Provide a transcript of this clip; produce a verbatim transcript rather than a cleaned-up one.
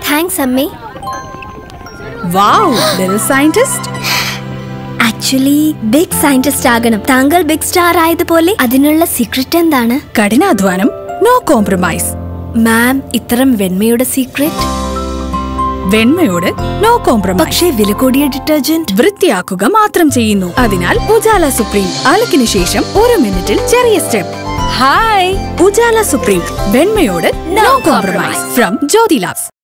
Thanks അമ്മേ. Wow, little scientist. Actually big scientist ആകണം. താങ്കൾ ബിഗ് സ്റ്റാർ ആയതുപോലെ അതിനുള്ള സീക്രട്ട് എന്താണ്? കഠിനാധ്വാനം, നോ കോംപ്രമൈസ്. മാം, ഇത്തരം വെണ്മയുടെ സീക്രട്ട്? വെണ്മയോട് നോ കോംപ്രമൈസ്. പക്ഷേ വില കൂടിയ ഡിറ്റർജന്റ് വൃത്തിയാക്കുക മാത്രം ചെയ്യുന്നു. അതിനാൽ ഉജാല സുപ്രീം അലക്കിന് ശേഷം ഒരു മിനിറ്റിൽ ചെറിയ സ്റ്റെപ്പ്. ഹായ്, ഉജാല സുപ്രീം വെണ്മയോട് no compromise from Jyothy labs.